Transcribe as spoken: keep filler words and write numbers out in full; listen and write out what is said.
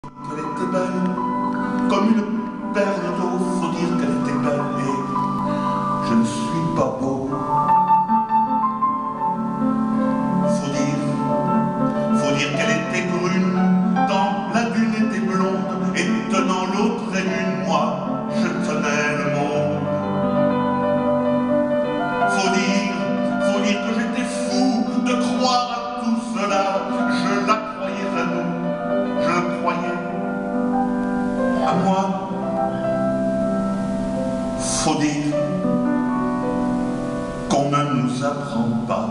qu'elle était belle, comme une perle d'eau, faut dire qu'elle était belle, et je ne suis pas beau. Faut dire, faut dire qu'elle était brune, quand la dune était blonde, et tenant l'autre et l'une, moi, je tenais le monde. Faut dire, faut dire que j'étais fou de croire à tout cela, je la croyais à nous, je le croyais à moi. Faut dire qu'on ne nous apprend pas